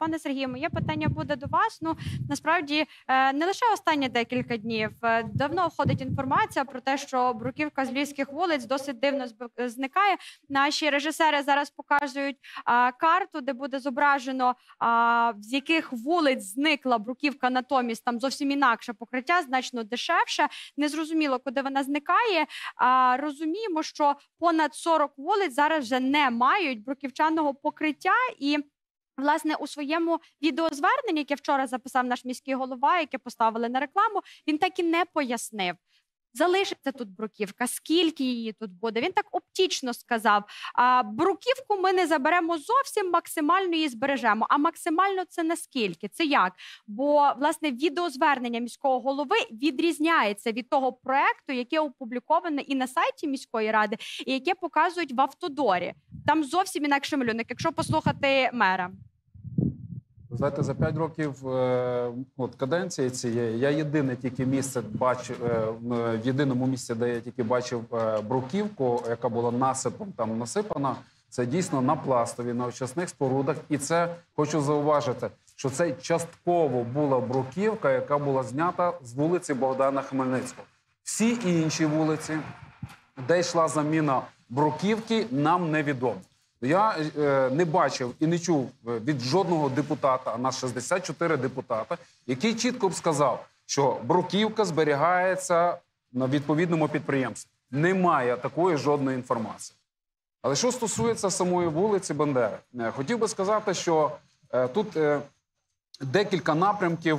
Пане Сергію, моє питання буде до вас. Ну, насправді, не лише останні декілька днів. Давно ходить інформація про те, що бруківка з львівських вулиць досить дивно зникає. Наші режисери зараз показують карту, де буде зображено, з яких вулиць зникла бруківка, натомість там зовсім інакше покриття, значно дешевше. Незрозуміло, куди вона зникає. Розуміємо, що понад 40 вулиць зараз вже не мають бруківчаного покриття. І власне, у своєму відеозверненні, яке вчора записав наш міський голова, яке поставили на рекламу, він так і не пояснив, залишиться тут бруківка, скільки її тут буде. Він так оптично сказав, бруківку ми не заберемо зовсім, максимально її збережемо. А максимально це наскільки? Це як? Бо, власне, відеозвернення міського голови відрізняється від того проекту, яке опубліковане і на сайті міської ради, і яке показують в Автодорі. Там зовсім інакший малюнок, якщо послухати мера. Знаєте, за 5 років каденції цієї я єдине тільки місце бачив, в єдиному місці, де я тільки бачив бруківку, яка була насипом там насипана, це дійсно на Пластові, на очисних спорудах. І це, хочу зауважити, що це частково була бруківка, яка була знята з вулиці Богдана Хмельницького. Всі інші вулиці, де йшла заміна бруківки, нам невідомо. Я не бачив і не чув від жодного депутата, а нас 64 депутата, який чітко б сказав, що бруківка зберігається на відповідному підприємстві. Немає такої жодної інформації. Але що стосується самої вулиці Бандери, хотів би сказати, що тут декілька напрямків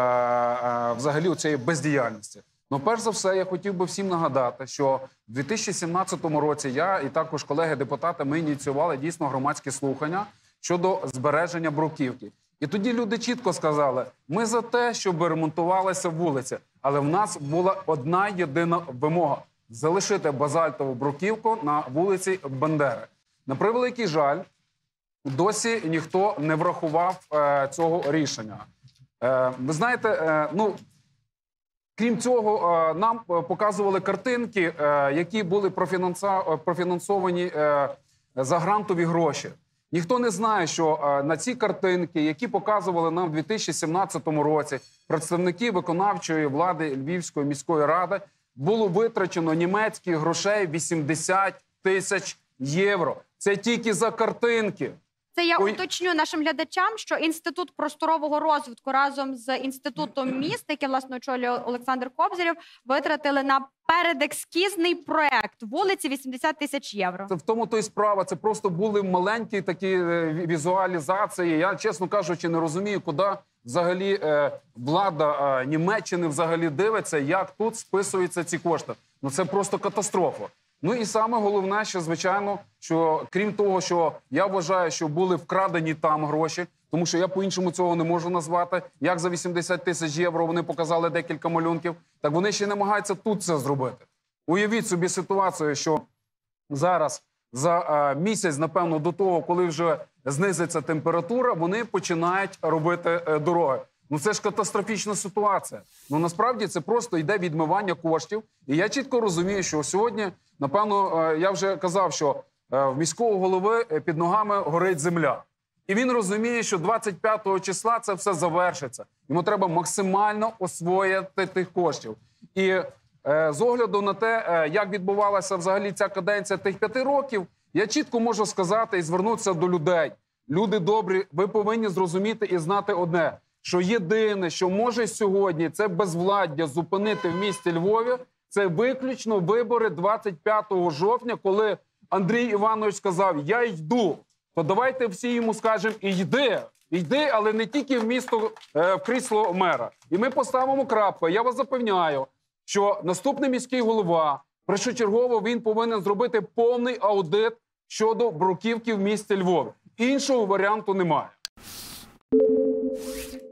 взагалі у цієї бездіяльності. Ну, перш за все, я хотів би всім нагадати, що в 2017 році я і також колеги-депутати, ми ініціювали дійсно громадські слухання щодо збереження бруківки. І тоді люди чітко сказали, ми за те, щоб ремонтувалися вулиці, але в нас була одна єдина вимога – залишити базальтову бруківку на вулиці Бандери. На превеликий жаль, досі ніхто не врахував цього рішення. Ви знаєте, крім цього, нам показували картинки, які були профінансовані за грантові гроші. Ніхто не знає, що на ці картинки, які показували нам у 2017 році представники виконавчої влади Львівської міської ради, було витрачено німецьких грошей 80 тисяч євро. Це тільки за картинки. Це я уточню нашим глядачам, що Інститут просторового розвитку разом з Інститутом міст, який, власне, очолює Олександр Кобзарєв, витратили на передекскізний проект вулиці 80 тисяч євро. Це в тому то й справа. Це просто були маленькі такі візуалізації. Я, чесно кажучи, не розумію, куди взагалі влада Німеччини взагалі дивиться, як тут списуються ці кошти. Ну це просто катастрофа. Ну і саме головне, що, звичайно, що крім того, що я вважаю, що були вкрадені там гроші, тому що я по-іншому цього не можу назвати, як за 80 тисяч євро вони показали декілька малюнків, так вони ще намагаються тут це зробити. Уявіть собі ситуацію, що зараз за місяць, напевно, до того, коли вже знизиться температура, вони починають робити дороги. Ну це ж катастрофічна ситуація. Ну насправді це просто йде відмивання коштів. І я чітко розумію, що сьогодні, напевно, я вже казав, що в міського голови під ногами горить земля. І він розуміє, що 25 числа це все завершиться. Йому треба максимально освоїти тих коштів. І з огляду на те, як відбувалася взагалі ця каденція тих 5 років, я чітко можу сказати і звернутися до людей. Люди добрі, ви повинні зрозуміти і знати одне, що єдине, що може сьогодні це безвладдя зупинити в місті Львові, це виключно вибори 25 жовтня, коли Андрій Іванович сказав «я йду», то давайте всі йому скажемо «йди», йди, але не тільки в місто, в крісло мера. І ми поставимо крапку. Я вас запевняю, що наступний міський голова, першочергово він повинен зробити повний аудит щодо бруківки в місті Львові. Іншого варіанту немає.